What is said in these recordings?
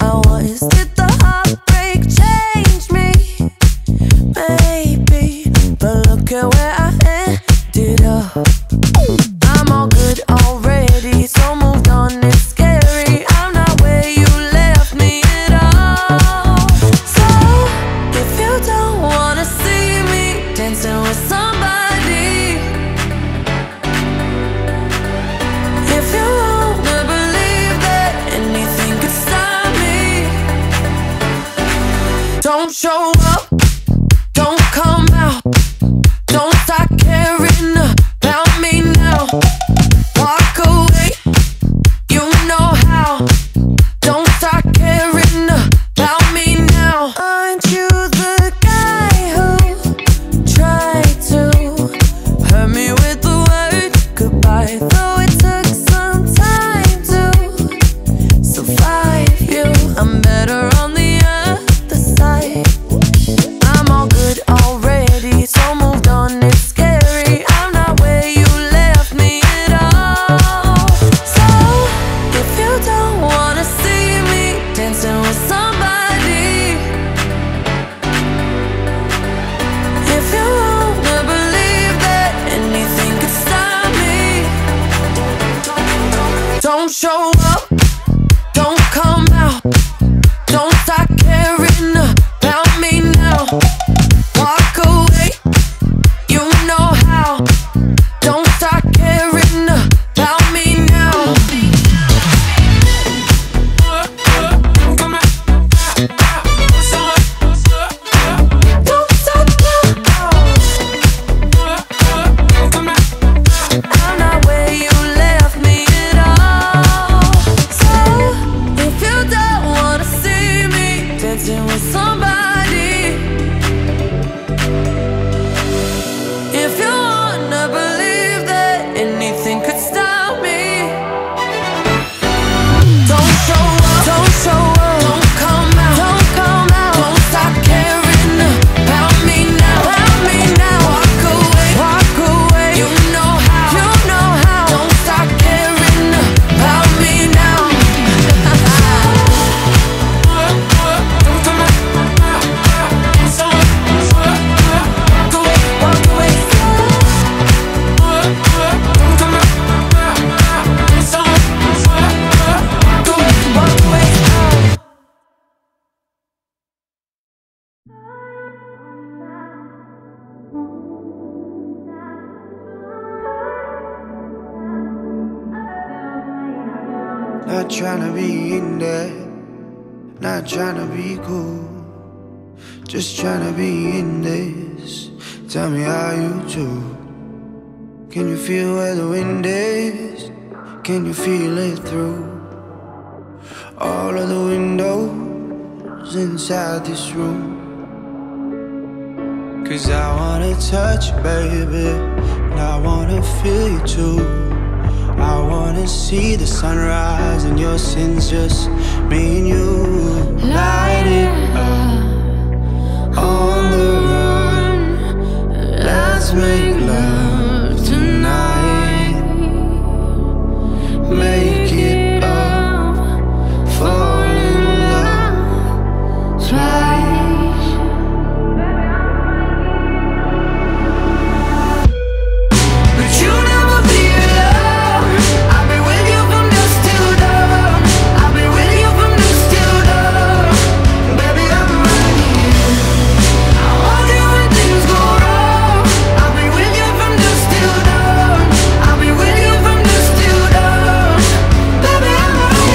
I was. Did the heartbreak change me? Maybe, but look at where I ended up. I'm all good already, so moved on, it's scary. I'm not where you left me at all. So, if you don't wanna see me dancing with somebody, if you wanna believe that anything could stop me, don't show up, don't come out, don't start caring about me now. Walk away, you know how. Don't start caring about me now. Aren't you the guy who tried to hurt me with the word goodbye? Though it took some time to survive you, I'm better on the other side. I'm all good already, so moved on, it's scary. I'm not where you left me at all. So, if you don't wanna see me dancing with somebody, if you wanna believe that anything could stop me, don't show up, don't come out, don't start caring about me now. Walk away, you know how. Don't start caring about me now. Don't stop now. I'm not where you left me at all. So, if you don't wanna see me dancing with somebody, if you wanna believe that anything could stop me, don't show up, don't show up, don't come out, don't come out, don't stop caring about me now, about me now. Walk away, you know how, you know how. Don't stop caring about me now. Walk away. Not tryna be in there, not tryna be cool, just tryna be in this. Tell me how you do. Can you feel where the wind is? Can you feel it through all of the windows inside this room? 'Cause I wanna touch you, baby, and I wanna feel you too. I wanna see the sunrise and your sins, just me and you. Light it up on the run. Let's make love tonight. Make it up, fall in love twice. But you never be alone. I'll be with you from dusk till dawn. I'll be with you from dusk till dawn. Baby, I'm right here. I want you when things go wrong. I'll be with you from dusk till dawn. I'll be with you from dusk till dawn. Baby, I'm right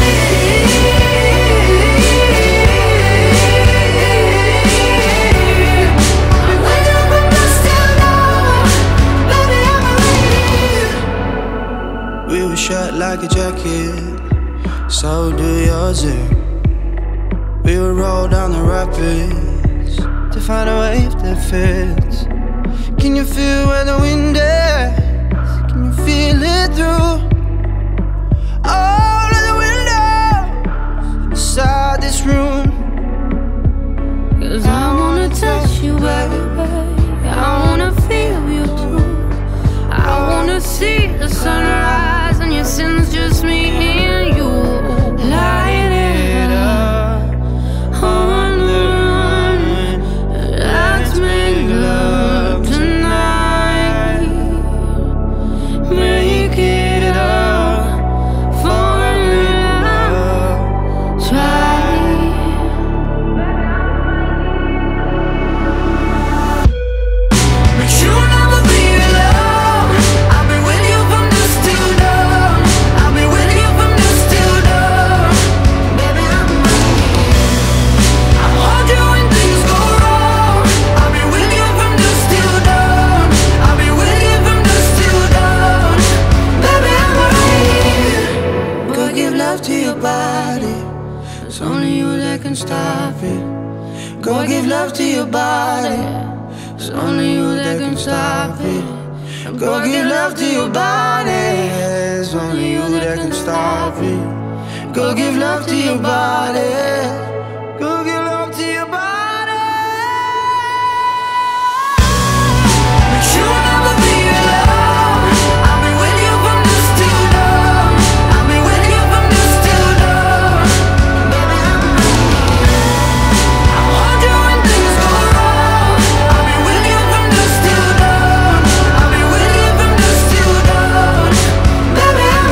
here. I'll be with you from dusk till dawn. Baby, I'm right here. We were shut like a jacket, so do yours. We would roll down the rapids to find a wave that fits. Can you feel where the wind is? Can you feel it through all of the windows inside this room? 'Cause I wanna touch you, baby. I wanna feel you too. I wanna see the sunrise and your sins, just me and you. Light it up. It's only you that can stop it. Go give love to your body. It's only you that can stop it. Go give love to your body. It's only you that can stop it. Go give love to your body. Go give love to your body. But you'll never be alone. I'll be with you from dusk till dawn. I'll be with you from dusk till dawn. Baby, I want you when things go wrong. I'll be with you from dusk till dawn. I'll be with you from dusk till dawn. Baby, I'm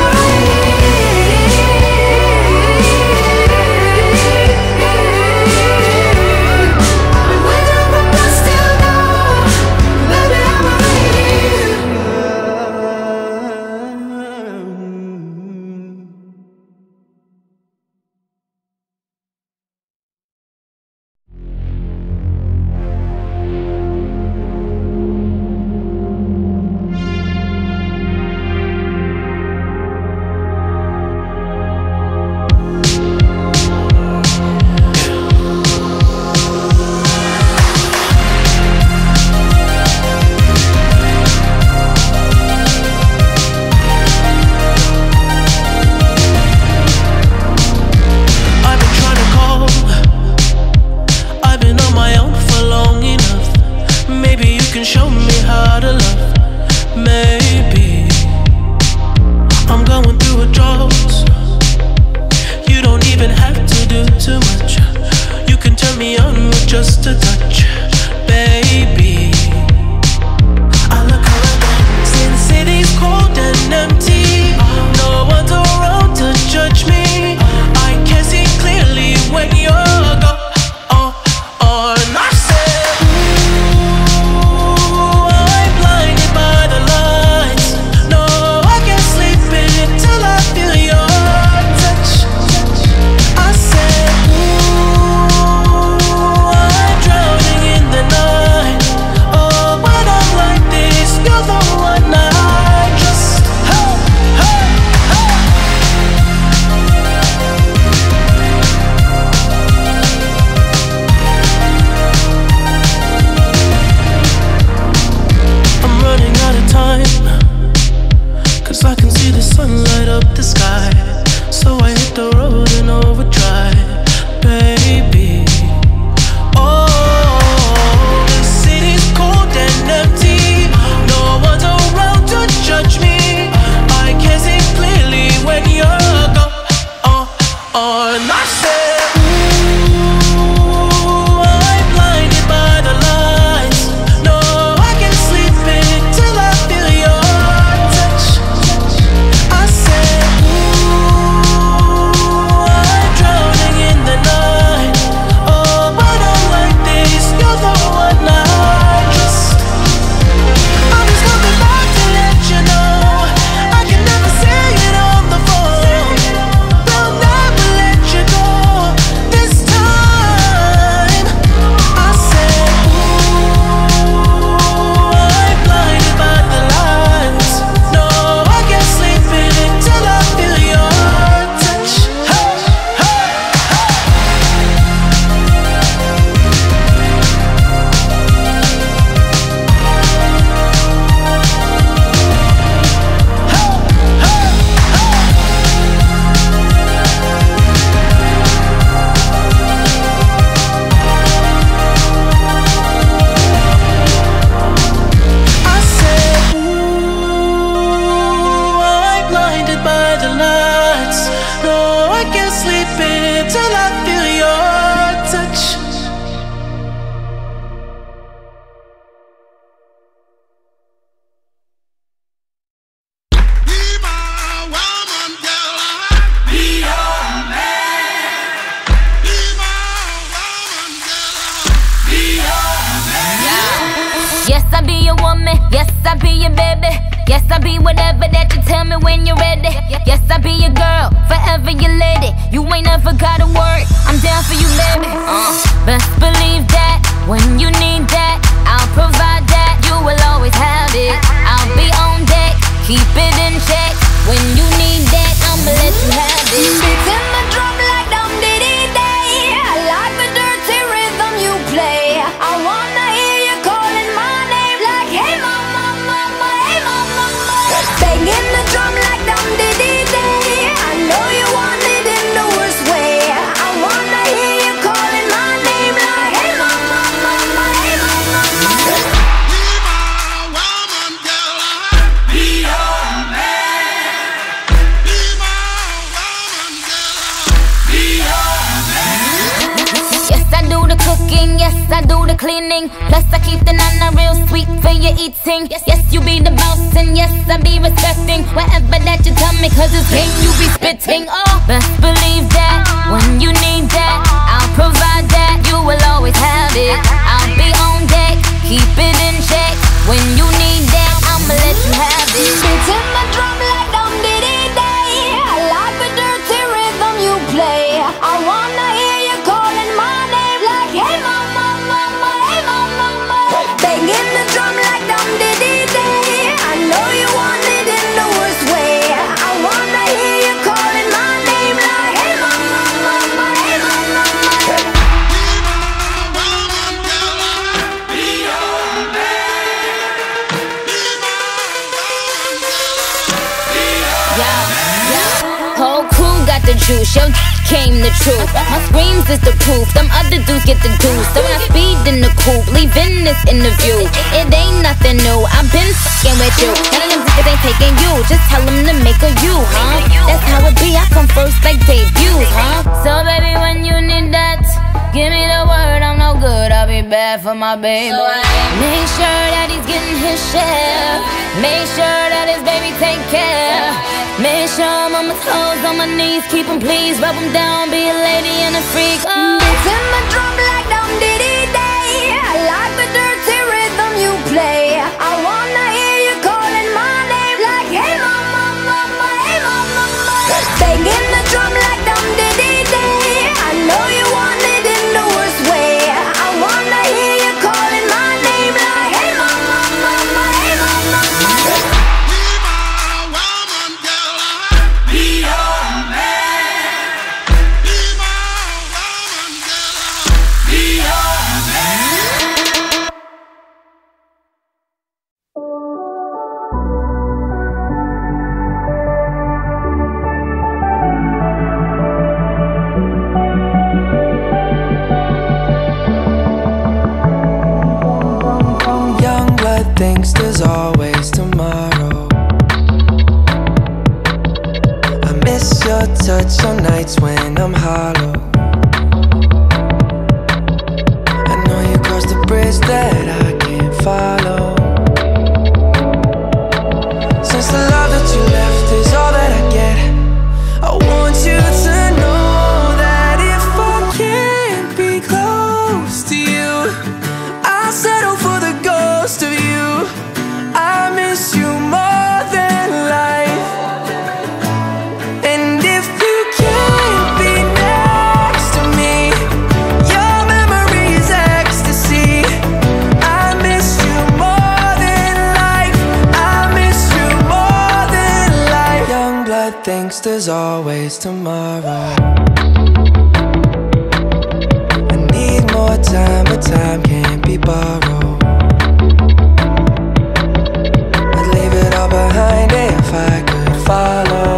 I be your baby. Yes, I be whatever that you tell me when you're ready. Yes, I be your girl, forever your lady. You ain't never gotta worry, I'm down for you, baby. Best believe that, when you need that, I'll provide that. You will always have it, I'll be on deck, keep it in check. When you need that, I'ma let you have it. Beating my drum like dum diddy da. I do the cleaning. Plus I keep the nana real sweet for your eating. Yes, you be the boss and yes, I be respecting whatever that you tell me, cause it's game you be spitting. Oh, best believe that when you need that, I'll provide that. You will always have it. I'll be on deck, keep it in check. When you need that, I'ma let you have it. Beating my drum like dum diddy day. I like the dirty rhythm you play. I wanna hear you calling my name like, hey mama, mama, hey mama, mama. Banging the drum like dum diddy day. I know you want it in the worst way. I wanna hear you calling my name like, hey mama, mama, hey mama, mama. Whole crew got the juice, yo came the truth. My screams is the proof, them other dudes get the deuce. So when I speed in the coupe, leaving this interview, it ain't nothing new, I've been fucking with you. None of them niggas ain't taking you, just tell them to make a you, huh? That's how it be, I come first like debuts, huh? So baby, when you need that, give me the word, I'm no good, I'll be bad for my baby. Make sure that he's getting his share. Make sure that his baby take care. Make sure I'm on my toes, on my knees, keep him please, rub him down, be a lady and a freak. Oh. Beating my drum like dum diddy day. I like the dirty rhythm you play. I wanna hear you calling my name like, hey mama, mama, hey mama, mama. Banging the drum like dum diddy day. I know you want it in the worst way. I wanna hear you calling my name like, hey mama, mama, hey mama, mama. Thinks there's always tomorrow. I miss your touch on nights when I'm hollow. I know you crossed the bridge that I can't follow. Since the love that you left is all that I get, I want you to know that if I can't be close to you, I'll settle for the ghost of you. I miss you more than life. And if you can't be next to me, your memory is ecstasy. I miss you more than life. I miss you more than life. Young blood thinks there's always tomorrow. I need more time, but time can't be borrowed. Behind it if I could follow.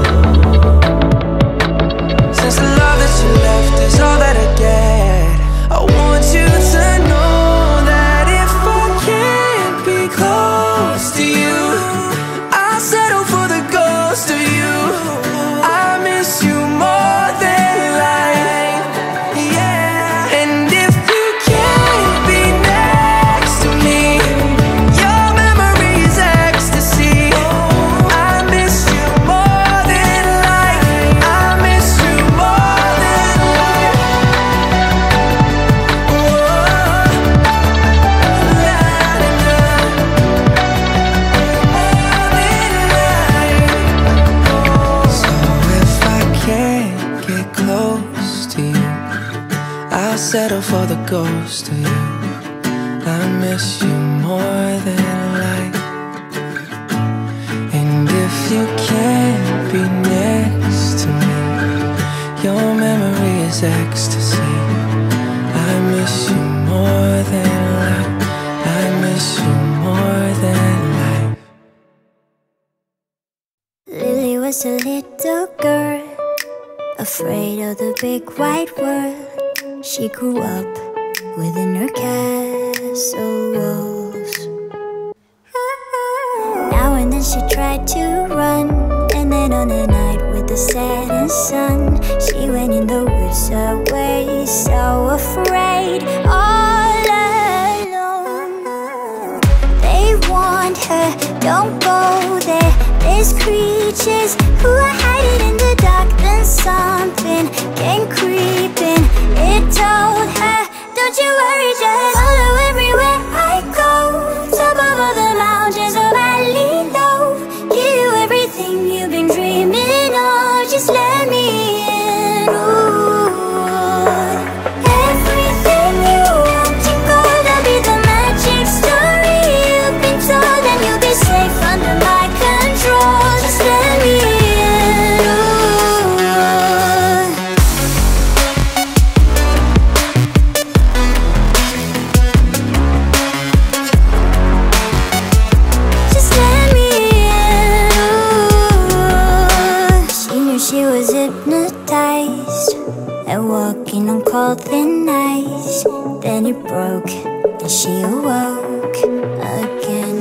Since the love that you left is all that I get, I want you to know that if I can't be close to you, I'll settle for the ghost of you. I miss you more than life, yeah. And if you can't be next to me, your memory is ecstasy. I miss you more than life. I miss you more than life. So if I can't get close to you, I'll settle for the ghost of you. I miss you more than life. And if you can't be next to me, your memory is ecstasy. I miss you more than life. I miss you more than life. Lily was a little girl, afraid of the big wide world. She grew up within her castle walls. Now and then she tried to run, and then on a night with the setting sun, she went in the woods away, so afraid. Oh, don't go there. There's creatures who are hiding in the dark. Then something came creeping. It told her, don't you worry, just follow everywhere I go. Top of all the mountains of Valley Low. Give you everything you've been dreaming of. Just let me in. Ooh. Everything you want to go, that'll be the magic story you've been told, and you'll be safe under my control. Just let me in. Just let me in. She knew she was hypnotized and walking on cold thin ice. Then it broke and she awoke again.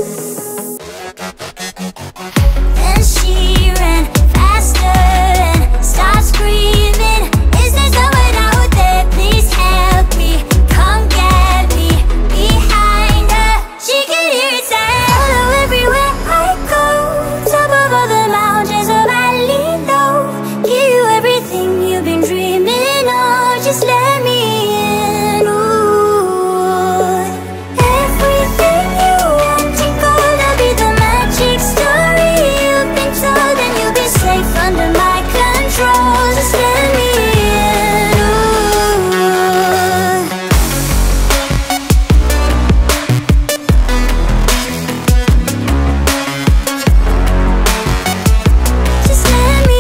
Then she ran faster and started screaming, is there someone out there? Please help me, come get me. Behind her, she could hear it say, follow everywhere I go. Top of all the mountains of Valley Low. Give you everything you've been dreaming of. Just let me in. Ooh. Everything you want to go, that'll be the magic story you've been told, and you'll be safe under my control. Just let me in. Ooh. Just let me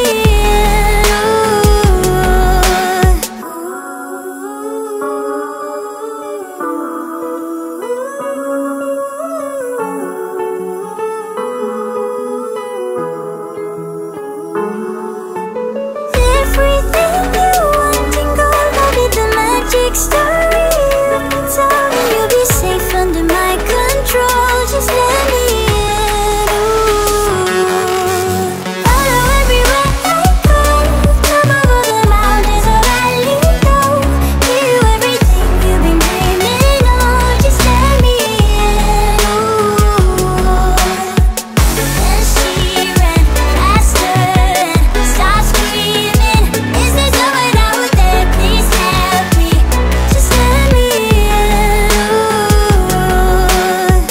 everything you want to go, that'll be the magic story you've been told, and you'll be safe under my control. Just let me in. Ooh. Follow everywhere I go. Top of all the mountains of Valley Low. Give you everything you've been dreaming of. Just let me in. Ooh. Then she ran faster and started screaming, is there someone out there? Please help me. Just let me in. Ooh.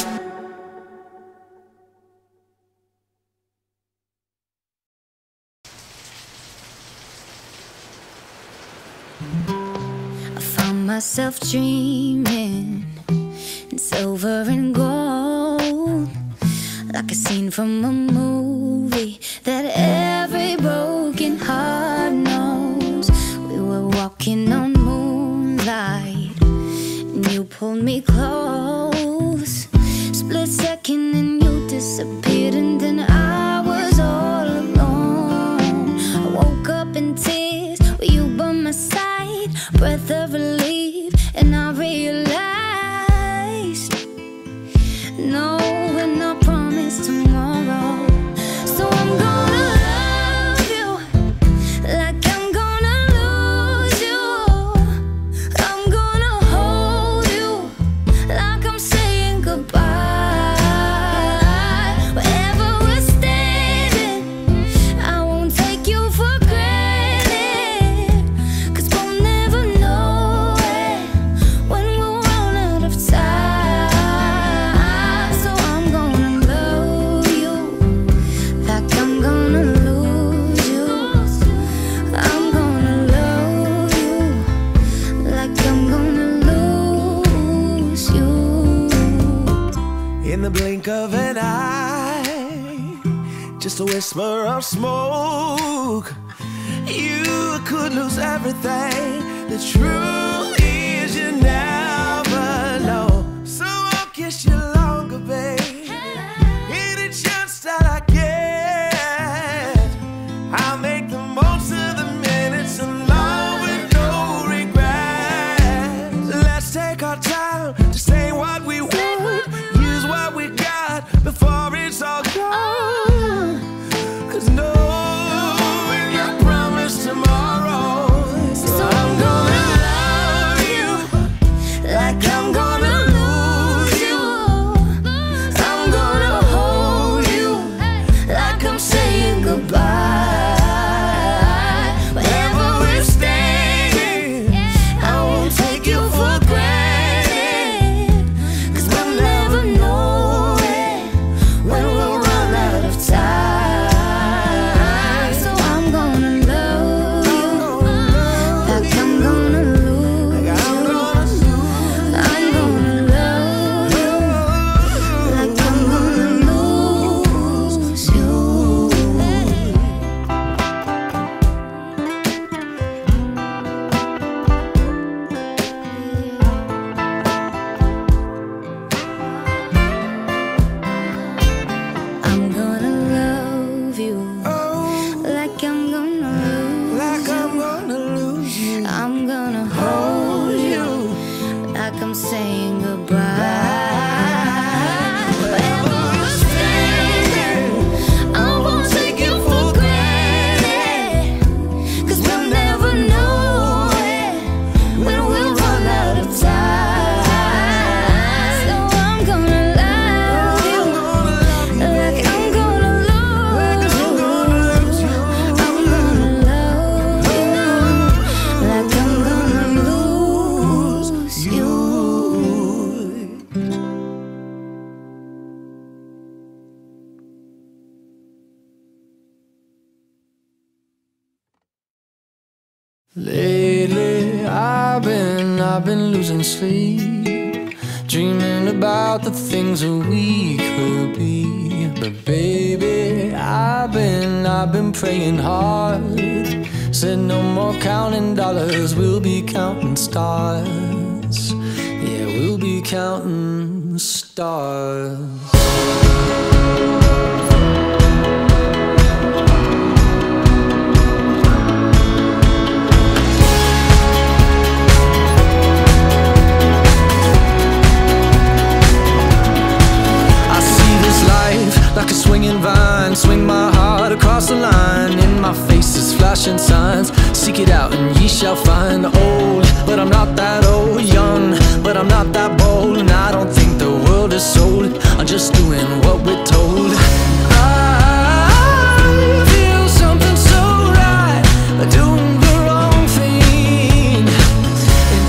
I found myself dreaming in silver and gold, like a scene from a movie that every broken heart knows. We were walking on moonlight and you pulled me close. Split second and you disappeared, and then I was all alone. I woke up in tears with you by my side, breath of relief, and I realized no, we're not promised tomorrow. So I'm gonna love you like I'm gonna lose you. I'm gonna hold you like I'm saying goodbye. Wherever we're standing, I won't take you for granted, 'cause we'll never know it when we'll run out of time. So I'm gonna love you like I'm gonna lose you. I'm gonna love you like I'm gonna lose you. In the blink of an eye, just a whisper of smoke, you could lose everything. The truth is you never know. So I'll kiss you longer, babe. Any chance that I get, I'll make the most of the minutes alone with no regrets. Let's take our time to say what we want, use what we got before it's all gone. 'Cause no, we're not promised tomorrow. So I'm gonna love Lately I've been losing sleep, dreaming about the things that we could be. But baby, I've been praying hard. Said no more counting dollars, we'll be counting stars. Yeah, we'll be counting stars. Like a swinging vine, swing my heart across the line. In my face is flashing signs, seek it out and ye shall find. Old, but I'm not that old. Young, but I'm not that bold. And I don't think the world is sold, I'm just doing what we're told. I feel something so right, doing the wrong thing. And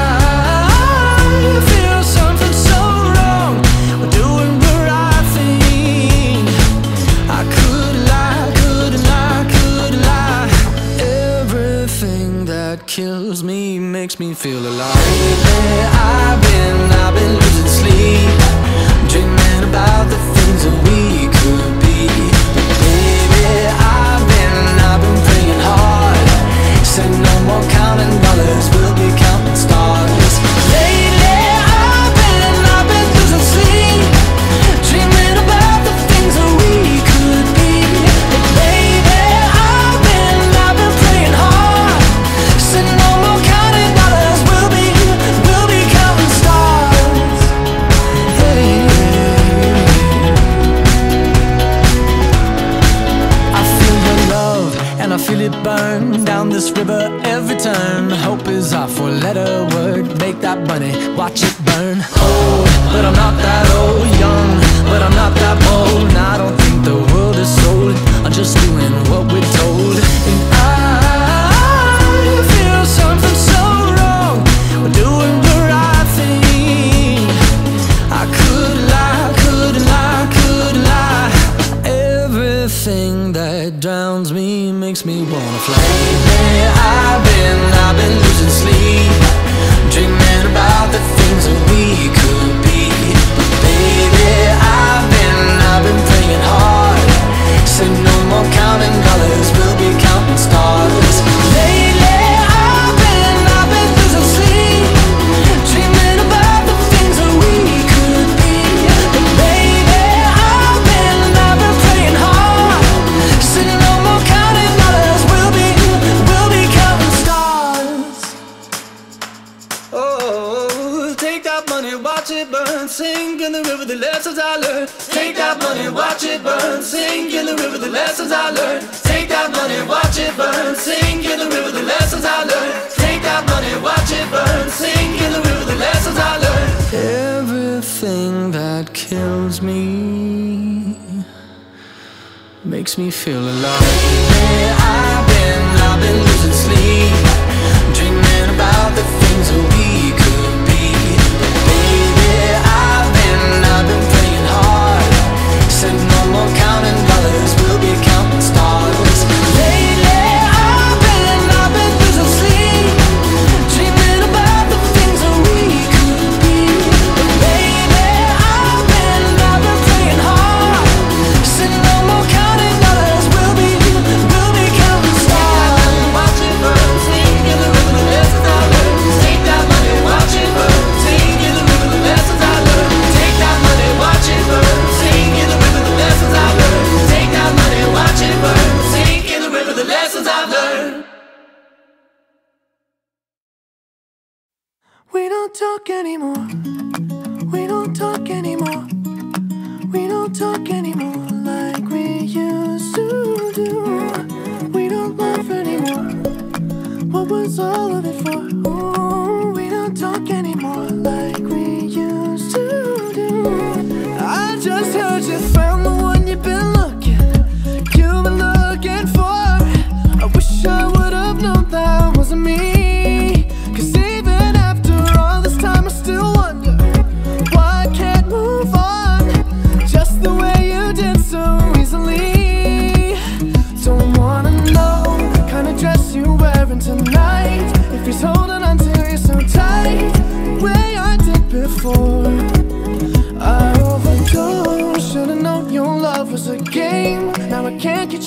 I feel something so wrong, doing the right thing. I could lie, couldn't lie, could lie. Everything that kills me makes me feel alive. Lately I've been losing sleep, dreaming about the things that we could be. Baby, I've been praying hard. Said no more counting dollars, we'll be counting stars. Lately I've been losing sleep, dreaming about the things that we could be. But baby, I've been praying hard. Said no more counting dollars, we'll be counting stars. Hey, I feel your love and I feel it burn down this river every turn. Hope is our four-letter word, make that money, watch it burn. Old, but I'm not that old. Young, but I'm not that bold. And I don't think the world is sold, I'm just doing what we're told. And I feel something so wrong, we're doing the right thing. I could lie, couldn't lie, could lie. Everything that drowns me makes me wanna fly. Lately I've been losing sleep, dreaming about the things that we could be. But baby, I've been praying hard. Said no more counting dollars, we'll be counting stars. Lately I've been losing sleep, dreaming about the things that we could be. But baby, I've been praying hard. Said no more counting dollars, we'll be counting stars. Oh, take that money, watch it burn, sink in the river, the lessons I learned. Take that money, watch it burn, sink in the river, the lessons I learned. Take that money, watch it burn, sink in the river, the lessons I learned. Take that money, watch it burn, sink in the river, the lessons I learned. Everything that kills me makes me feel alive. Lately I've been losing sleep, dreaming about the things that we could be. But baby, I've been praying hard. Said no more counting dollars, we'll be counting stars. Lately I've been losing sleep, dreaming about the things that we could be. But baby, I've been praying hard. Said no more counting dollars, we'll be counting stars. Watch it burn, sink in the river, the lessons I learned. Take that money, watch it burn, sink in the river, the lessons I learned. Take that money, watch it burn, sink in the river, the lessons I learned. Take that money, watch it burn, sink in the river, the lessons I've learned. We don't talk anymore. We don't talk anymore. We don't talk anymore like we used to do. We don't laugh anymore. What was all of it for? Ooh, we don't talk anymore like we used to do. I just heard you found the one you've been looking for. I wish I would've known that wasn't me. 'Cause even after all this time I still wonder why I can't move on just the way you did so easily. Don't wanna know the kind of dress you're wearing tonight.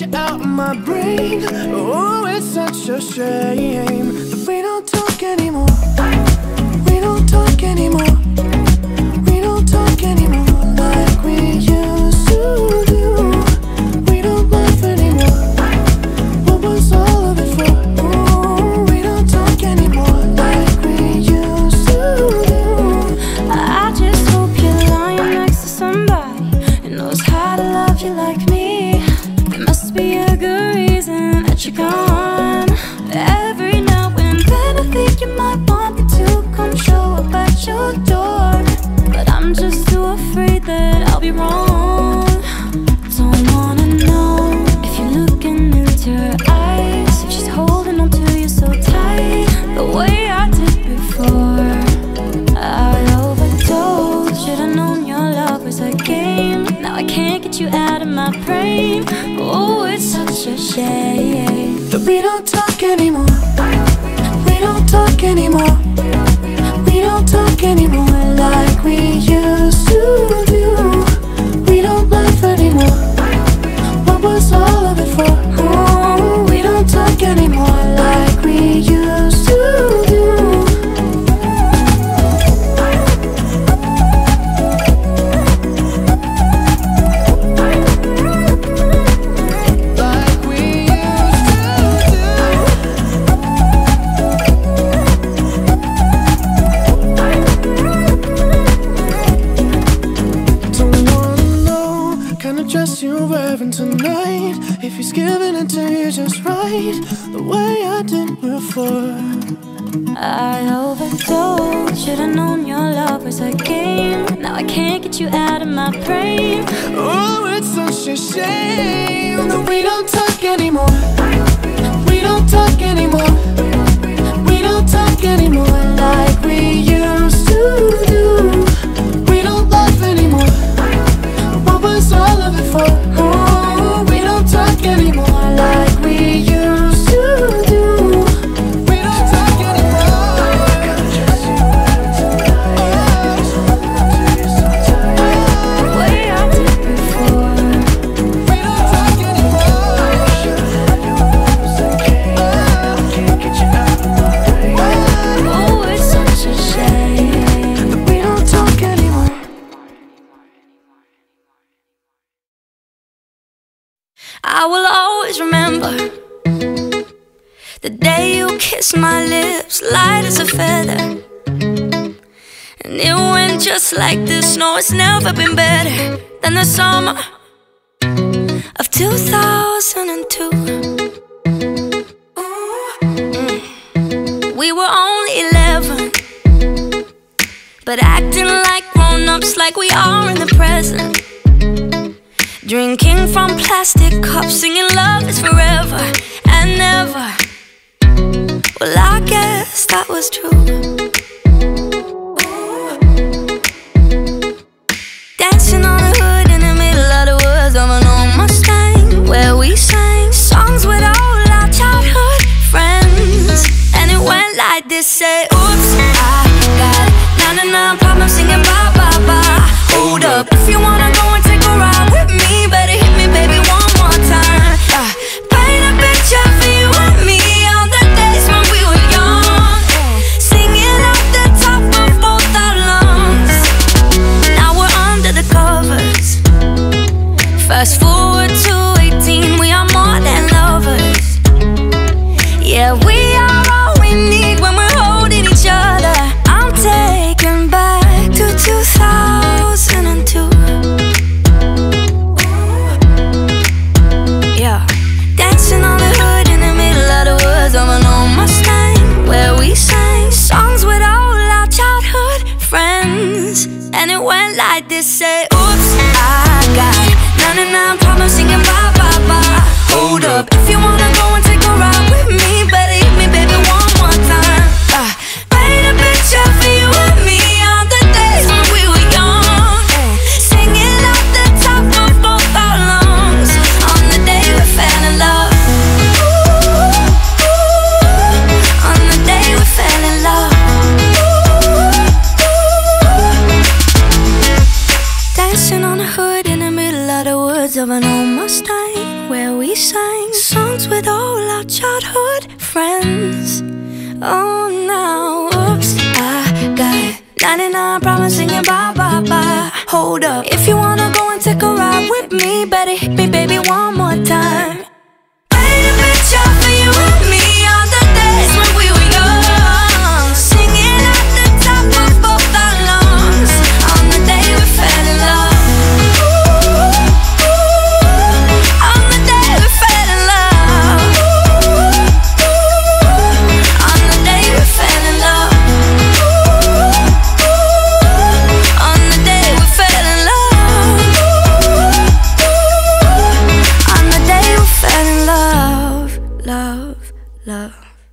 you out of my brain. Oh, it's such a shame that we don't talk anymore. We don't talk anymore. We don't talk anymore like we used to do. We don't laugh anymore. What was all of it for? Oh, we don't talk anymore like we used to do. I just hope you're lying next to somebody who knows how to love you like me. There must be a good reason that you're gone. Every now and then I think you might want me to come show up at your door, but I'm just too afraid that I'll be wrong. Don't wanna know if you're looking into her eyes, if she's holding on to you so tight, the way I did before. I overdosed, should've known your love was a game. Now I can't get you out of my brain. Oh, it's such a shame that we don't talk anymore. We don't talk anymore. We don't talk anymore like we used to do. We don't laugh anymore. What was all of it for? Oh, we don't talk anymore like we used to do. Tonight, if he's giving it to you just right, the way I did before. I overdosed, should've known your love was a game. Now I can't get you out of my brain. Oh, it's such a shame that we don't talk anymore. We don't talk anymore. We don't talk anymore like we used to do. We don't laugh anymore. What was all of it for? Oh, we don't talk anymore like we used to do. We don't talk anymore. The way I did before. We don't talk anymore. Can't get you out of my brain. Oh, it's such a shame that we don't talk anymore. I will always remember the day you kissed my lips, light as a feather. And it went just like this. No, it's never been better than the summer of 2002. We were only 11, but acting like grown-ups, like we are in the present. Drinking from plastic cups, singing love is forever and never. Well, I guess that was true. Dancing on the hood in the middle of the woods of an old Mustang, where we sang songs with all our childhood friends. And it went like this, say, oops, I got 99 problems singing bye, bye, bye. Hold up, if you wanna go and take a ride with me, better hit me, baby, one more time. Paint a picture for you and me on the days when we were young, singing off the top of both our lungs. Now we're under the covers. Fast forward to 18, we are more than lovers. Yeah, we are all we need when we're holding each other. I'm taken back to 2002. Yeah, dancing on the hood in the middle of the woods of an old Mustang, where we sang songs with all our childhood friends. And it went like this, say, oops, I got 99 problems singing bye, bye, bye. Hold up, if you wanna go and take a ride with me, better hit me, baby, one more time. Paint a picture for you and me on the days when we were young, singing off the top of both our lungs on the day we fell in love. On the day we fell in love. Dancing on the hood in the middle of the woods of an old Mustang, where we sang 99 promising you bye, bye, bye. Hold up, if you wanna go and take a ride with me, better hit me, baby, one more time. Paint a picture for you and me on the days when we were young, singing at the top of both our lungs on the day we fell in love. On the day we fell in love. On the day we fell in love. On the day we fell in love. On the day we fell in love. Love, love.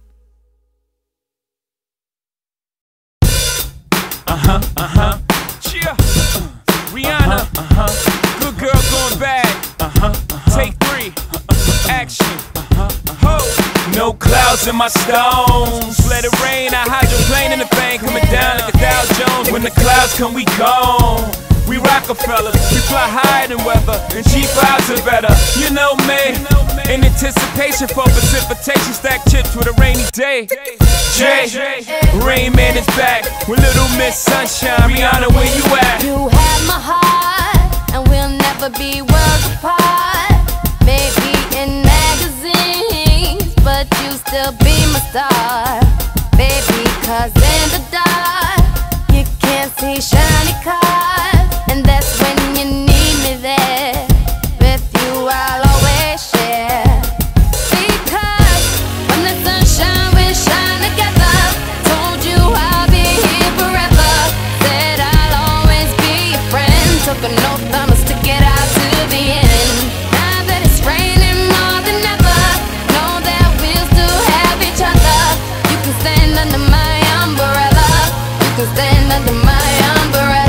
Cheer. Rihanna. Good girl going bad. Take 3. Action. Ho. No clouds in my stones. Let it rain. I hydroplane in the bank. Coming down like a Dow Jones. When the clouds come, we gone. We Rockefellers, we fly higher than weather, and G5s are better. You know me, in anticipation for precipitation, stack chips with a rainy day. Jay, Rain Man is back with Little Miss Sunshine. Rihanna, where you at? You have my heart, and we'll never be worlds apart. Maybe in magazines, but you still be my star. Baby, 'cause in the dark, you can't see shiny cars. And that's when you need me there. With you I'll always share. Because when the sunshine will shine together. Told you I'll be here forever. Said I'll always be your friend. Took an oath I must stick it out to the end. Now that it's raining more than ever, know that we'll still have each other. You can stand under my umbrella. You can stand under my umbrella.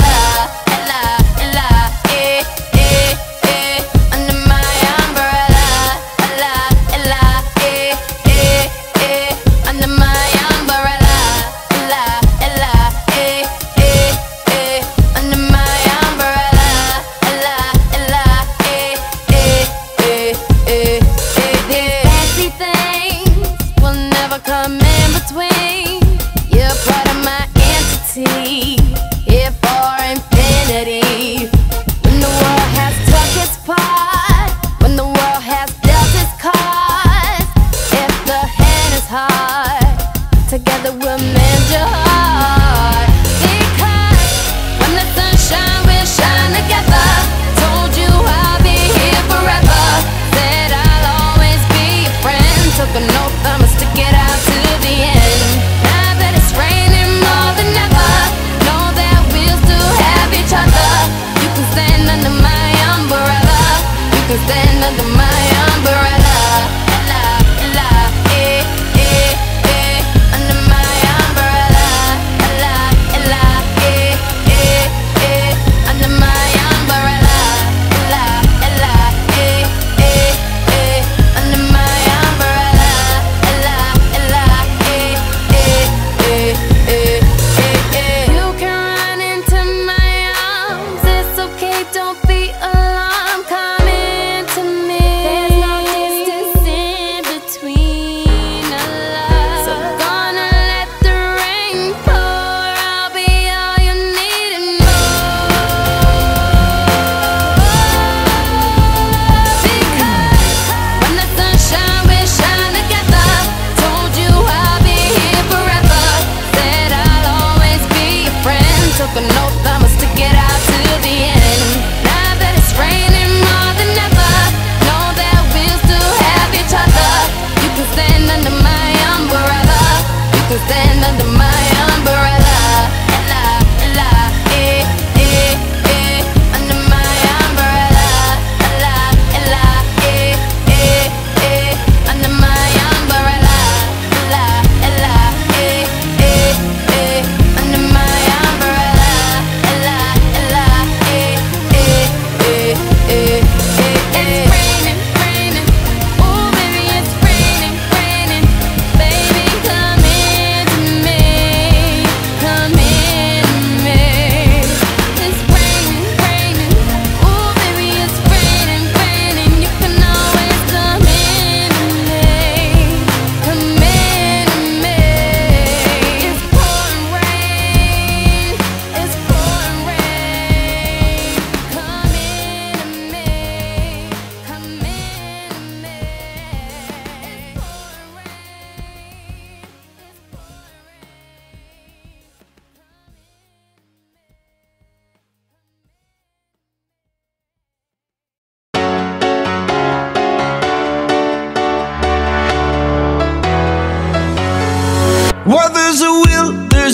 Come in between. You're part of my entity, here for infinity. When the world has took its part, when the world has dealt its cards, if the hand is hard, together we'll mend your heart. Because when the sunshine will shine together. Told you I'll be here forever. Said I'll always be your friend. Took an oath I must stick it out to the end. Now that it's raining more than ever, know that we'll still have each other. You can stand under my umbrella. You can stand under my umbrella. Ella, ella, eh, eh, eh. Under my umbrella.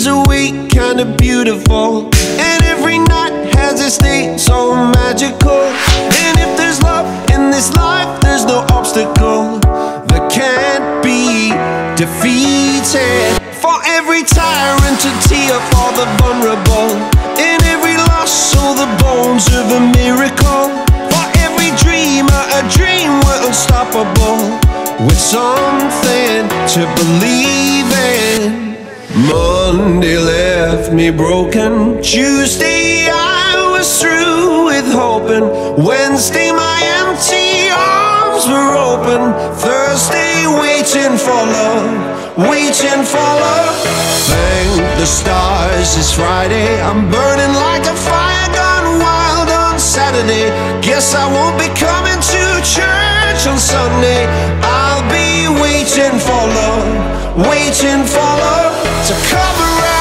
is a week, kinda beautiful, and every night has its day so magical. And if there's love in this life, there's no obstacle that can't be defeated. For every tyrant to tear for the vulnerable, in every loss all the bones of a miracle. For every dreamer a dream, we're unstoppable, with something to believe in. Monday left me broken, Tuesday I was through with hoping, Wednesday my empty arms were open, Thursday waiting for love, waiting for love. Thank the stars it's Friday, I'm burning like a fire gone wild on Saturday. Guess I won't be coming to church on Sunday. I'll be waiting for love, waiting for love to come around.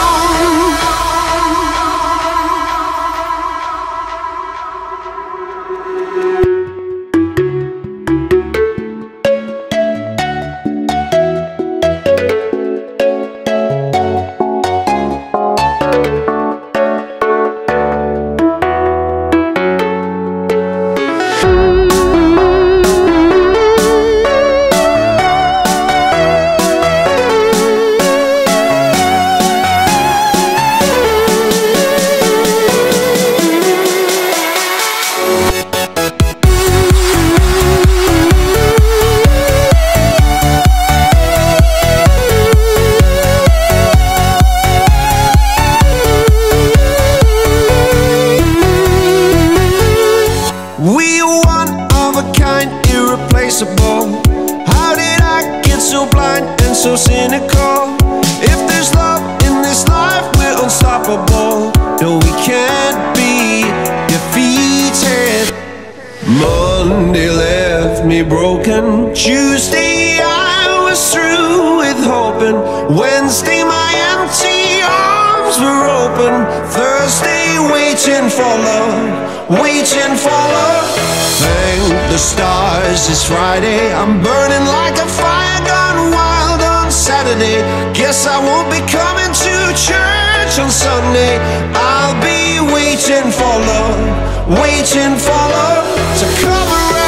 How did I get so blind and so cynical? If there's love in this life, we're unstoppable. No, we can't be defeated. Monday left me broken, Tuesday I was through with hoping, Wednesday my empty arms were open, Thursday waiting for love, waiting for love. Thank the stars it's Friday, I'm burning like a fire gone wild on Saturday. Guess I won't be coming to church on Sunday. I'll be waiting for love, waiting for love to come around.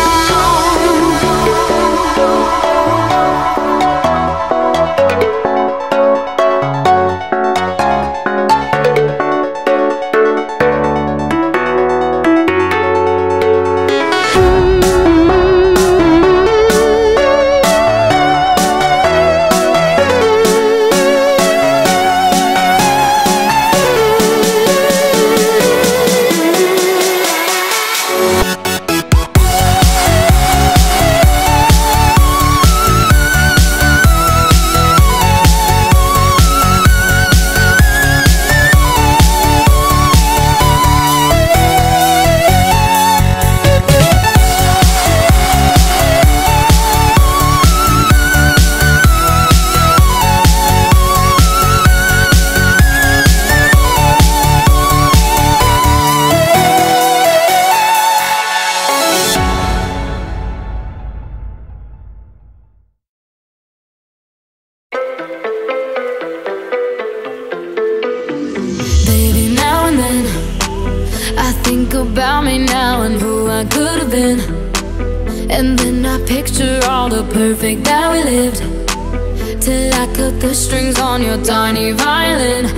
About me now and who I could have been, and then I picture all the perfect that we lived, till I cut the strings on your tiny violin.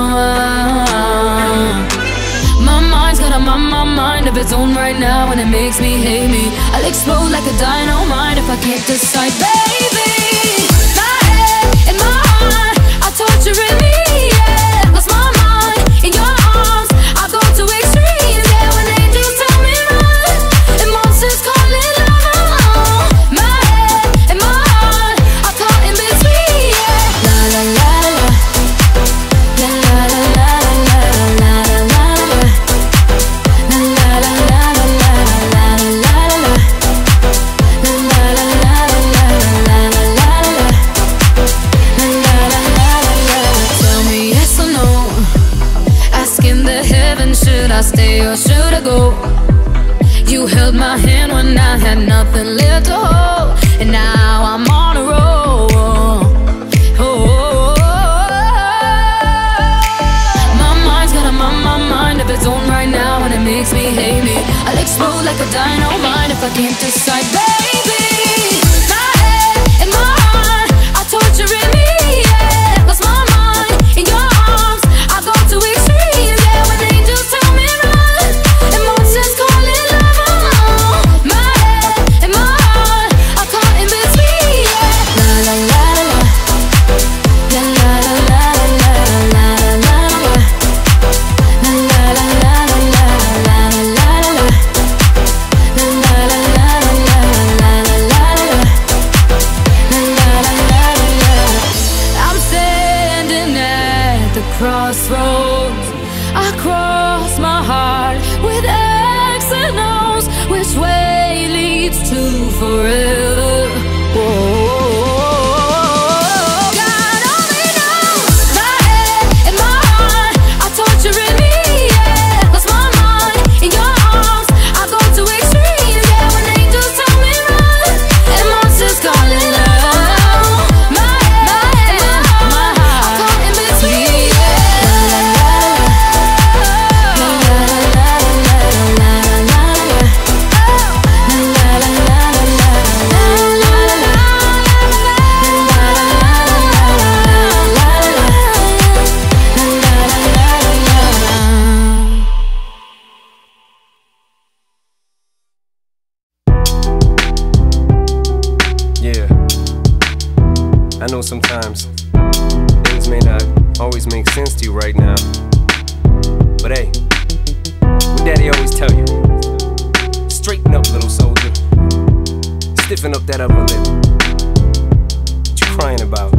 My mind's got a mind of its own right now, and it makes me hate me. I'll explode like a dynamite if I can't decide, baby. My head and my heart are torturing me, yeah. Lost my mind in your arms, I go to extremes, yeah. When angels tell me run and monsters call it love. My head and my heart are caught in between, yeah. La la la la, la la la la la la la la la, la la la la la la la la la, la la la la. Tell me yes or no, asking the heavens, should I stay or should I go? You held my hand when I had nothing left to hold, and now I'm on a roll. Oh, but I don't mind if I can't decide, baby. My head and my heart are torturing me, yeah. Lost my mind in your arms, I go to extremes, yeah. When angels tell me run, emotions calling love. My head and my heart are caught in between, yeah. La la la la la la la la la la la la. Crossroads, I cross my heart with X and O's. Which way leads to forever? Whoa. God only knows. My head and my heart are torturing me, yeah. Lost my mind in your arms, I go to extremes, yeah. When angels tell me run, and monsters calling out. My head and my heart are caught in between. I know sometimes things may not always make sense to you right now, but hey, what Daddy always tell you, straighten up, little soldier, stiffen up that upper lip. What you crying about?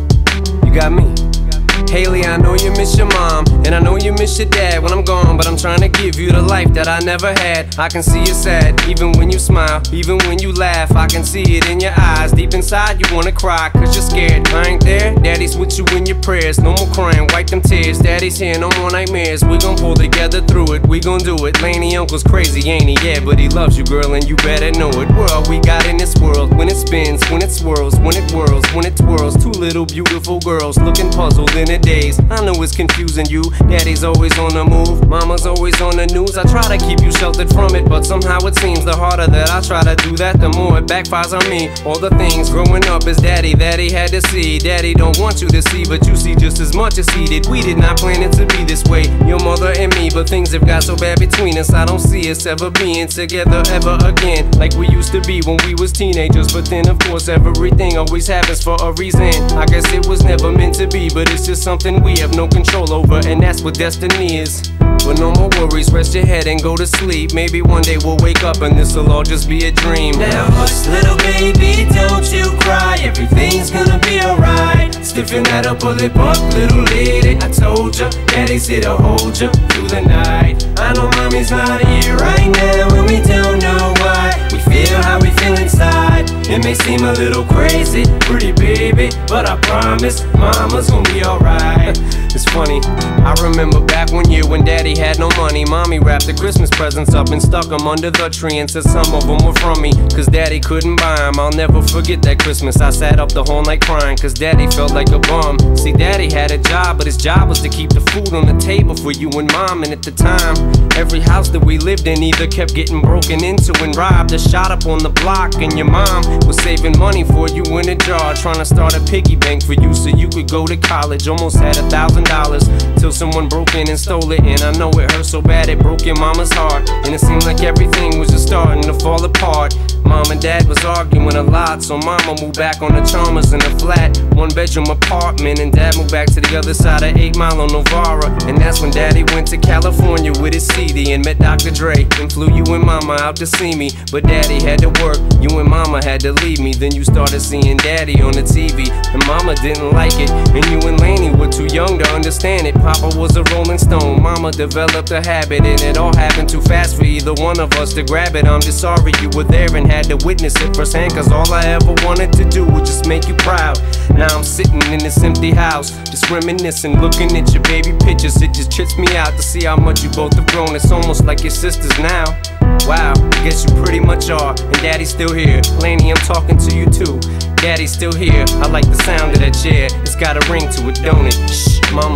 You got me. Haley, I know you miss your mom, and I know you miss your dad when I'm gone, but I'm trying to give you the life that I never had. I can see you sad, even when you smile, even when you laugh. I can see it in your eyes, deep inside you wanna cry, cause you're scared. I ain't there, Daddy's with you in your prayers. No more crying, wipe them tears. Daddy's here, no more nightmares. We gon' pull together through it, we gon' do it. Laney uncle's crazy, ain't he? Yeah, but he loves you, girl, and you better know it. We're all we got in this world, when it spins, when it swirls, when it whirls, when it twirls. Two little beautiful girls looking puzzled in a daze. I know it's confusing you. Daddy's always on the move, mama's always on the news. I try to keep you sheltered from it, but somehow it seems the harder that I try to do that, the more it backfires on me. All the things growing up as daddy that he had to see, Daddy don't want you to see, but you see just as much as he did. We did not plan it to be this way, your mother and me, but things have got so bad between us. I don't see us ever being together ever again, like we used to be when we was teenagers. But then of course everything always happens for a reason. I guess it was never meant to be, but it's just something we have no control over, and that's what destiny is. But no more worries, rest your head and go to sleep. Maybe one day we'll wake up and this'll all just be a dream. Now hush, little baby, don't you cry. Everything's gonna be alright. Stiffen that upper lip up, little lady. I told ya, Daddy's here to hold ya through the night. I know mommy's not here right now, and we don't know why. We feel how we feel inside. It may seem a little crazy, pretty baby, but I promise mama's gonna be alright. It's funny, I remember back one year when Daddy had no money. Mommy wrapped the Christmas presents up and stuck them under the tree and said some of them were from me, cause Daddy couldn't buy them. I'll never forget that Christmas. I sat up the whole night crying, cause Daddy felt like a bum. See, Daddy had a job, but his job was to keep the food on the table for you and Mom. And at the time, every house that we lived in either kept getting broken into and robbed or shot up on the block. And your mom was saving money for you in a jar, trying to start a piggy bank for you so you could go to college. Almost had $1,000 till someone broke in and stole it. And I know it hurt so bad it broke your mama's heart, and it seemed like everything was just starting to fall apart. Mom and Dad was arguing a lot, so Mama moved back on the Chalmers in a flat 1-bedroom apartment, and Dad moved back to the other side of 8 Mile on Novara. And that's when Daddy went to California with his CD and met Dr. Dre and flew you and Mama out to see me. But Daddy had to work, you and Mama had to leave me. Then you started seeing Daddy on the TV, and Mama didn't like it, and you and Laney were too young to understand it. Papa was a Rolling Stone, Mama developed a habit, and it all happened too fast for either one of us to grab it. I'm just sorry you were there and had to witness it firsthand, cause all I ever wanted to do was just make you proud. Now I'm sitting in this empty house, just reminiscing, looking at your baby pictures. It just trips me out to see how much you both have grown. It's almost like your sisters now. Wow, I guess you pretty much are, and Daddy's still here. Laney, I'm talking to you too. Daddy's still here. I like the sound of that chair, it's got a ring to it, don't it? Shh, Mama's only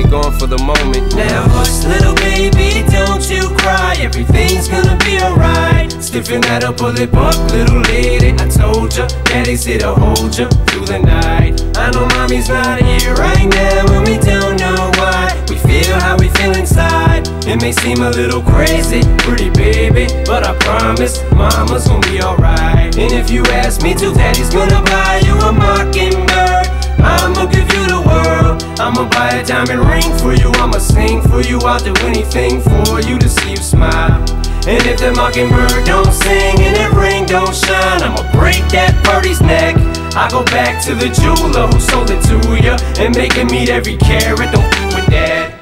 gone for the moment. Now hush, little baby, don't you cry. Everything's gonna be alright. Stiffen that up, pull it up, little lady. I told ya, daddy's here to hold ya through the night. I know mommy's not here right now, and we don't know why. We feel how we feel inside. It may seem a little crazy, pretty baby, but I promise mama's gonna be alright. And if you ask me to, daddy's gonna buy you a mockingbird. I'ma give you the world. I'ma buy a diamond ring for you. I'ma sing for you. I'll do anything for you to see you smile. And if that mockingbird don't sing and that ring don't shine, I'ma break that birdie's neck. I go back to the jeweler who sold it to ya and make him meet every carat. Don't f with that.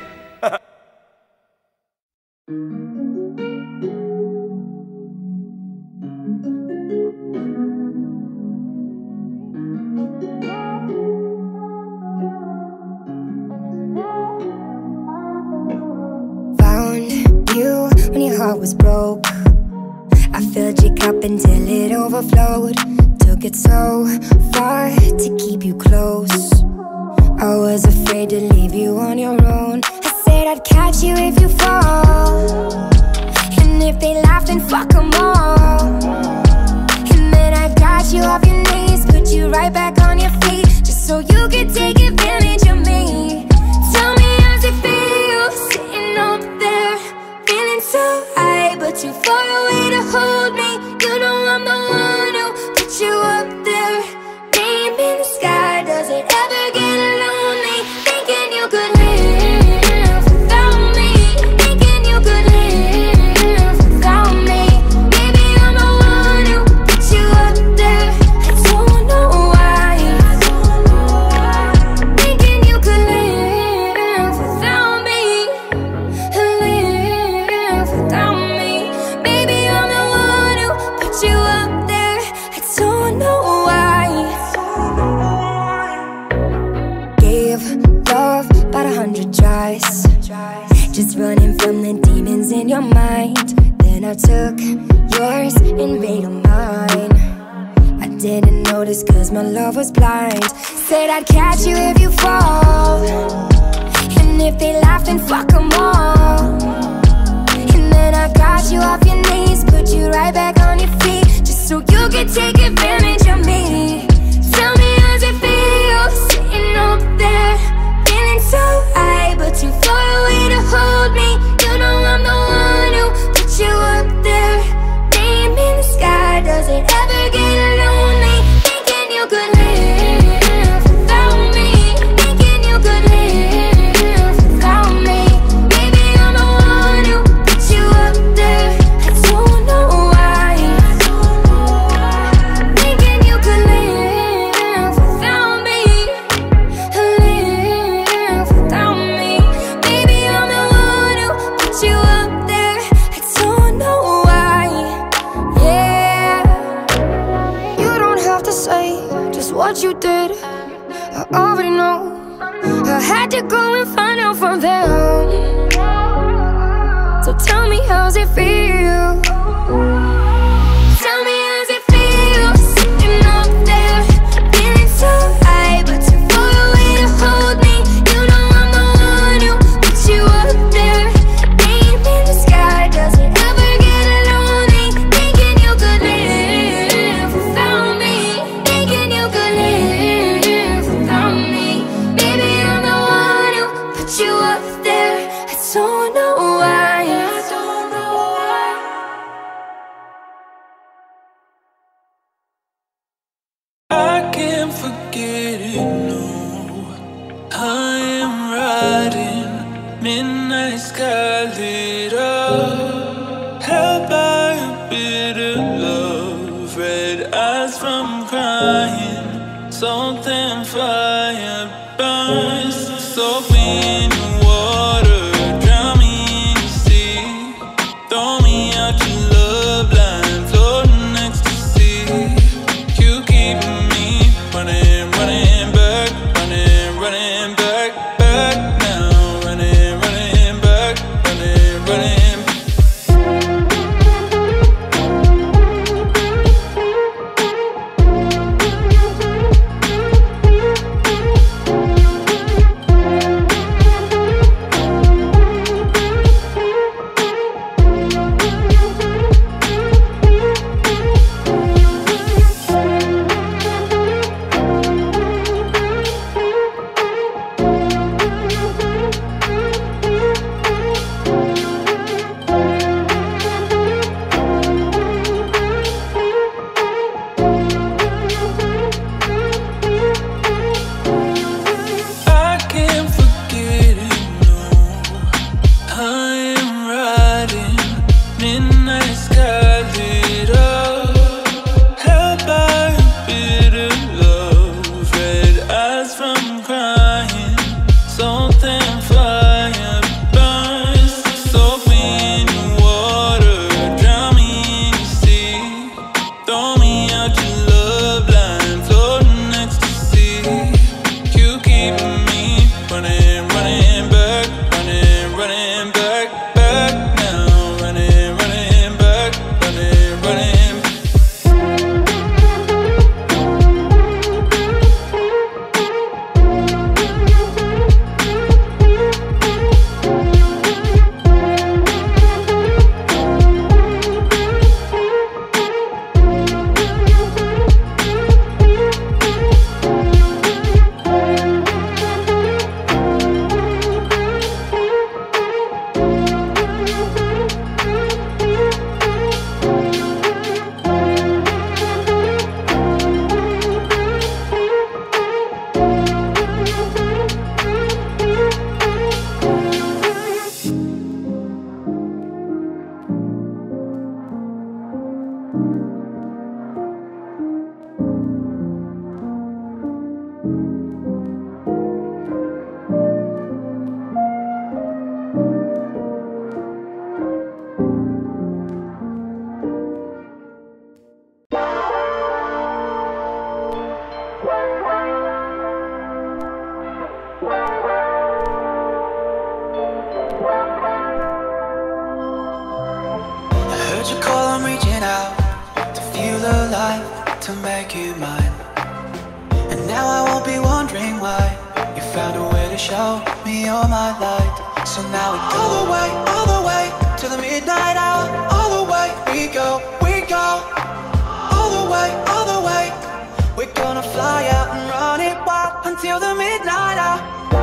When your heart was broke, I filled your cup until it overflowed. Took it so far to keep you close. I was afraid to leave you on your own. I said I'd catch you if you fall, and if they laugh then fuck them all. And then I got you off your knees, put you right back on your feet, just so you could take advantage of me. Tell me how's it feel, sitting up there, feeling so high, but too far away to hold me. You know I'm the one who put you up there. Name in the sky, does it ever get lonely? Thinking you could live without me, thinking you could live without me. Maybe I'm the one who put you up there. I don't know why. Thinking you could live without me, live without me. Maybe I'm the one who put you up there. I don't know why. Gave love about 100 tries, just running from the demons in your mind. Then I took yours and made them mine. I didn't notice cause my love was blind. Said I'd catch you if you fall, and if they laugh then fuck them all. And then I got you off your knees, put you right back on your feet, just so you could take advantage of me. Tell me how's it feel, sitting up there, feeling so high, but too far away to hold me. You know I'm the one who put you up there. Name in the sky, does it ever get lonely? Thinking you could live without me, thinking you could live without me. Maybe I'm the one who put you up there. I don't know why. Thinking you could live without me, live without me. Maybe I'm the one who put you up there. I don't know why. Yeah, you don't have to say just what you did. I already know. I had to go and find out from them. So tell me how's it feel. Tell me how's it feel, sitting up there, feeling so high, but too far away to hold me. You know I'm the one who put you up there. Name in the sky, does it ever get lonely? Thinking you could live without me, thinking you could live without me. Baby, I'm the one who put you up there. I don't know why. I don't know why. I can't forget it, no. I am riding, midnight sky lit up, held by a bitter love, red eyes from crying, salt and fire burns, soak me in your water, drown me in your sea, throw me out your love line, floating ecstasy. You keep me running, running back, running, running back, back now, running, running back, running, running. to show me you're my light. So now we go all the way to the midnight hour. All the way we go, all the way. We're gonna fly out and run it wild until the midnight hour.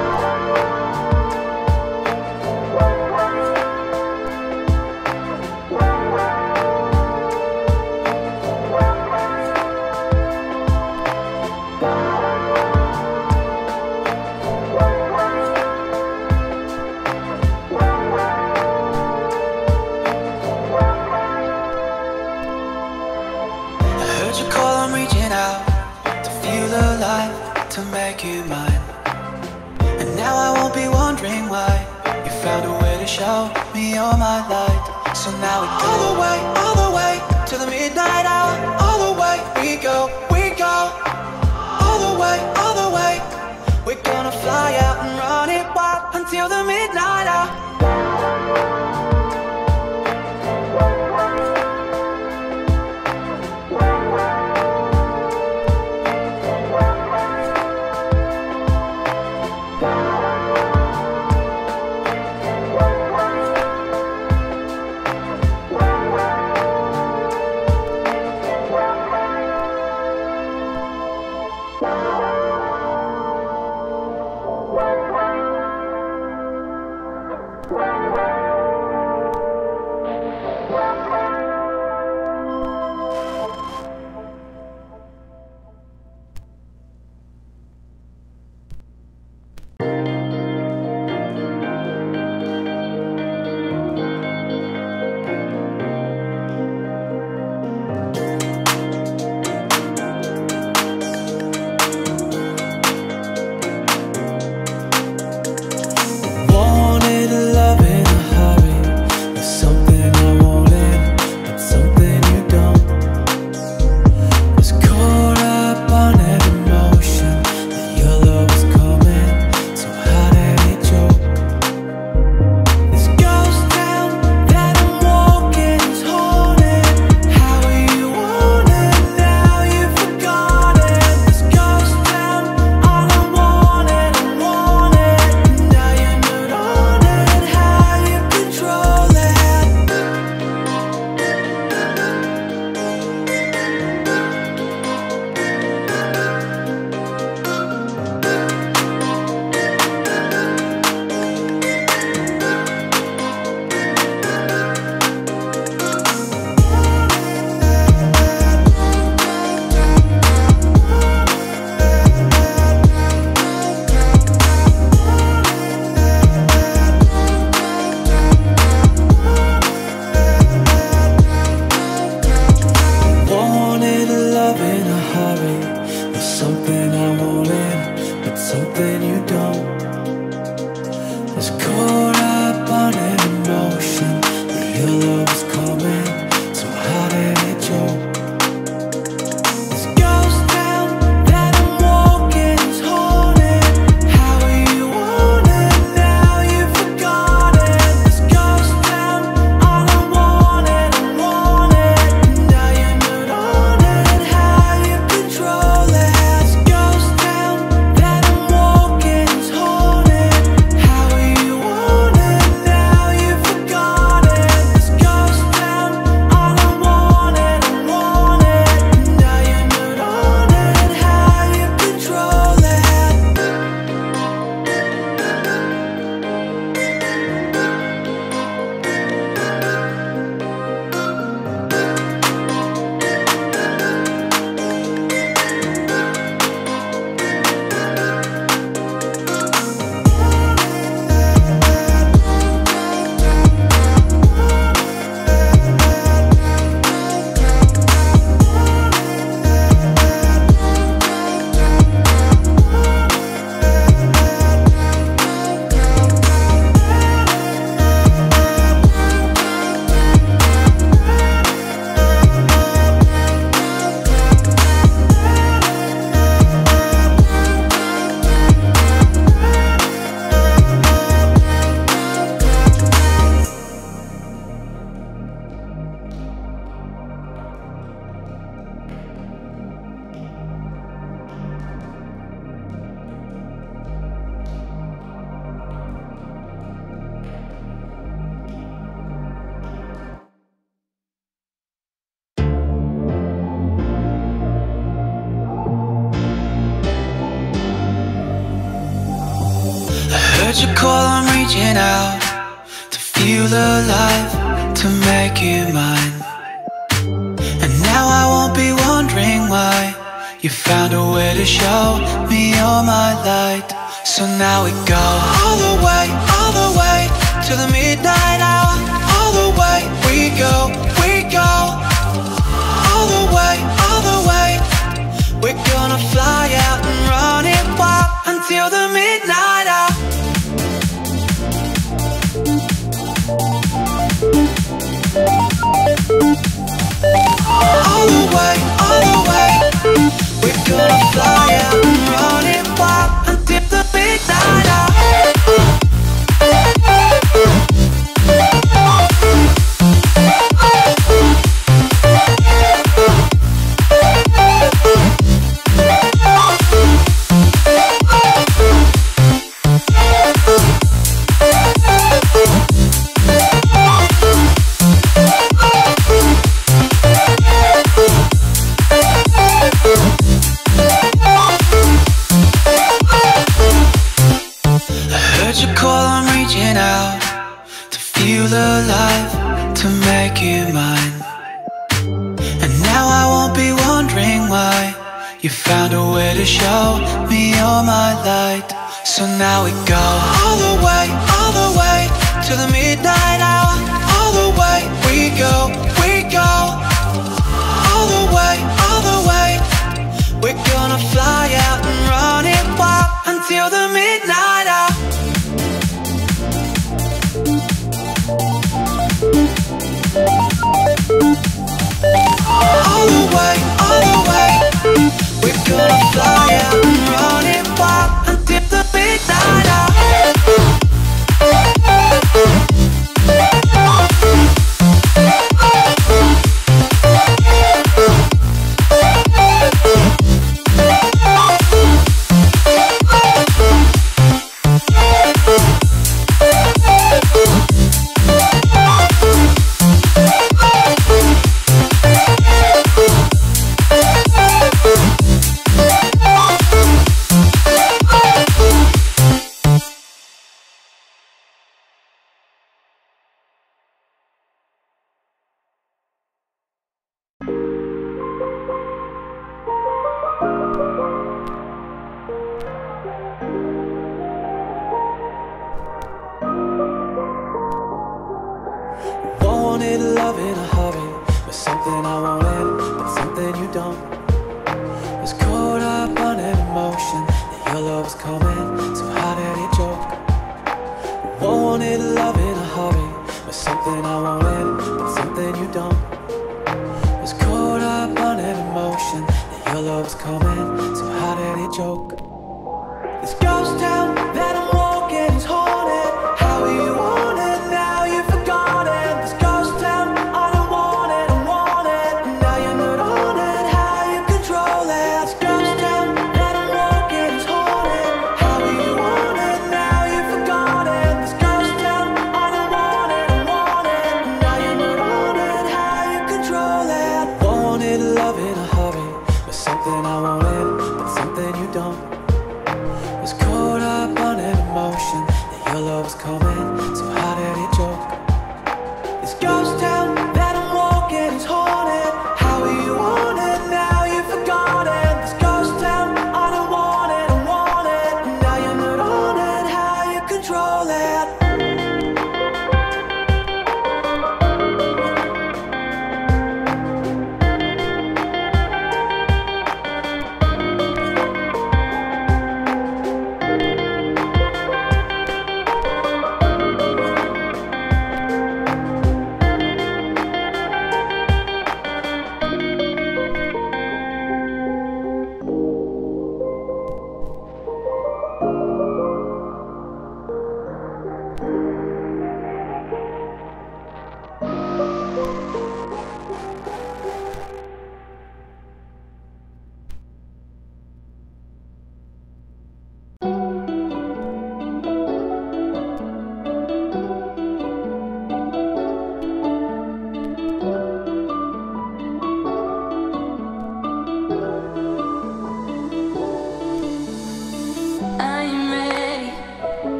To make you mine. And now I won't be wondering why you found a way to show me you're my light. So now we go all the way to the midnight hour. All the way we go, all the way. We're gonna fly out and run it wild until the midnight hour. heard you call, I'm reaching out to feel alive, to make it mine. And now I won't be wondering why you found a way to show me all my light. So now we go all the way to the midnight hour. All the way we go, all the way. We're gonna fly out and run it wild until the midnight hour. All the way, we're gonna fly out and run it wild until the midnight hour. Alive, to make it mine. And now I won't be wondering why you found a way to show me all my light. So now we go all the way to the midnight hour. All the way we go, all the way. We're gonna fly out and run it wild until the midnight hour. All the way, we're gonna fly out and run it wild until the midnight hour. Wanted love in a hurry, was something I wanted, but something you don't. Was caught up on an emotion that your love was coming, so how did it joke? Wanted love in a hurry, was something I wanted, but something you don't. Was caught up on an emotion that your love was coming, so how did it joke? This ghost town that I'm walking is haunted. How you want it now, you forgot it. This ghost town, I don't want it, now you're not on it. How you control it? This ghost town that I'm walking is haunted. How you want it now, you forgot it. This ghost town, I don't want it, now you're not on it. How you control it? Wanted love in a hurry, was something I wanted, but something you don't. Was caught up on an emotion that your love was coming, so how did it joke? This ghost town that I'm walking is haunted. How you want it now, you forgot it. This ghost town, I don't want it, now you're not on it. How you control it?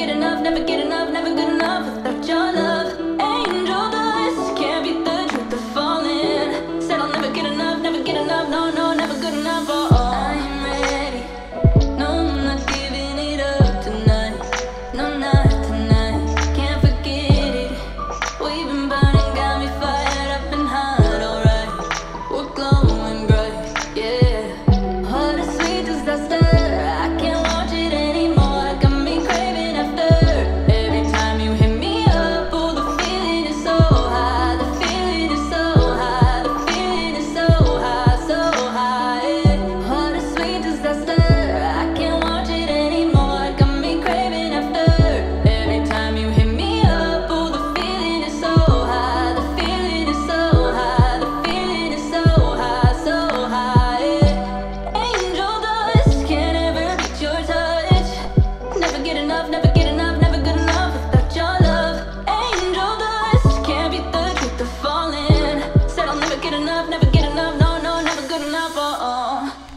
get enough, never get enough, never good enough without your love. Angel dust, can't beat the truth of falling. Said I'll never get enough, no, no, never good enough. Oh, I'm ready. No, I'm not giving it up tonight. No, not tonight. Can't forget it. We've been burning, got me fired up and hot, alright. We're glowing bright, yeah. What a sweet disaster. I can't watch it anymore. Got me craving after. Every time you hit me up, oh, the feeling is so high. The feeling is so high. The feeling is so high, so high, yeah. What a sweet disaster. I can't watch it anymore. Got me craving after. Every time you hit me up, oh, the feeling is so high. The feeling is so high. The feeling is so high, so high, yeah. Angel dust, can't ever beat your touch. Never get enough, never get enough, never good enough without your love. Angel dust, can't beat the truth of falling. Said I'll never get enough, no, no, never good enough, oh, oh.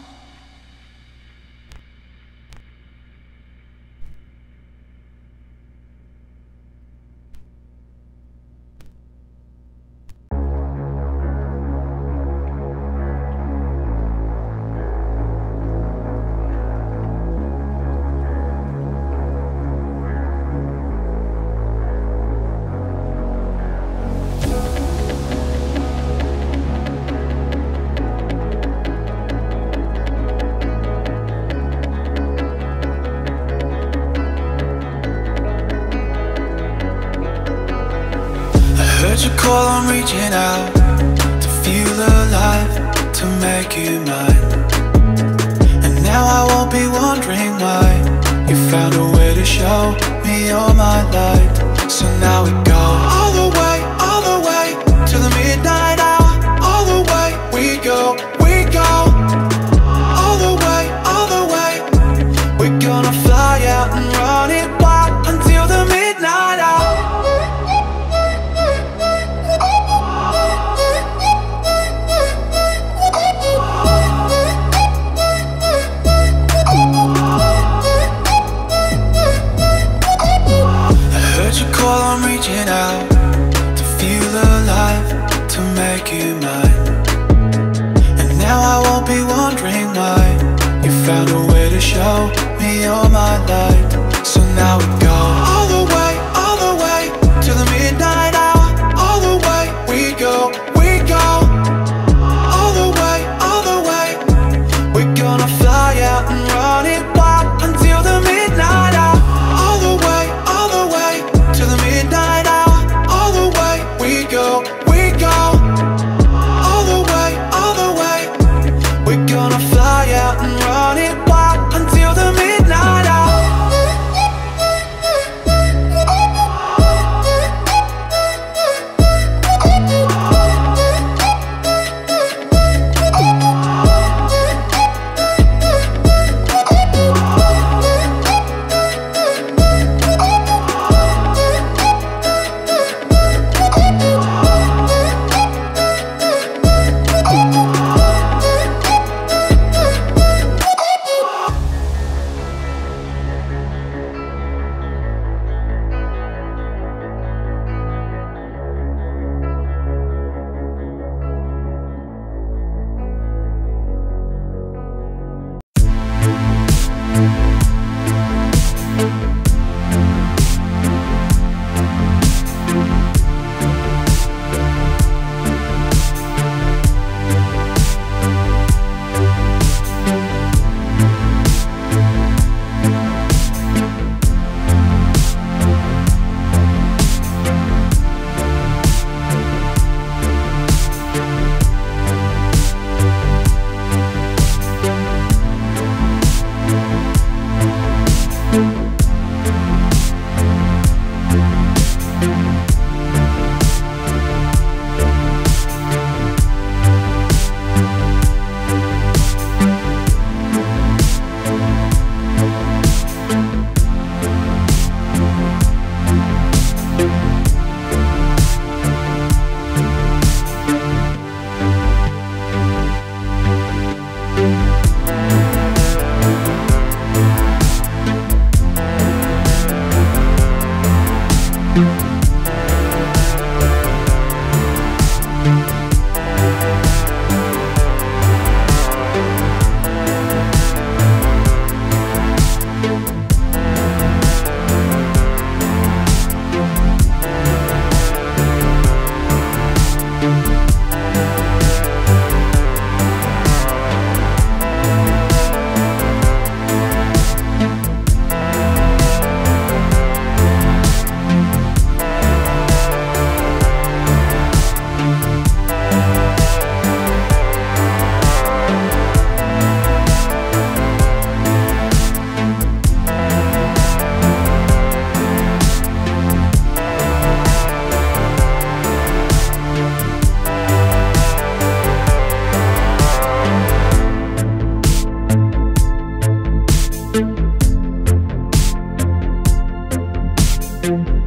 Heard you call, I'm reaching out to feel alive, to make you mine. And now I won't be wondering why you found a way to show me you're my light. So now we go all the way to the midnight hour. All the way we go, all the way. We're gonna fly out and run it wild until the midnight hour. I'm reaching out to feel alive, to make you mine. And now I won't be wondering why you found a way to show me you're my light. So now we go all the way to the midnight hour. All the way we go, all the way. We're gonna fly out and run it wild until the midnight hour. All the way to the midnight hour. All the way we go, all the way. We're gonna fly out and run it wild until the midnight hour. Bye.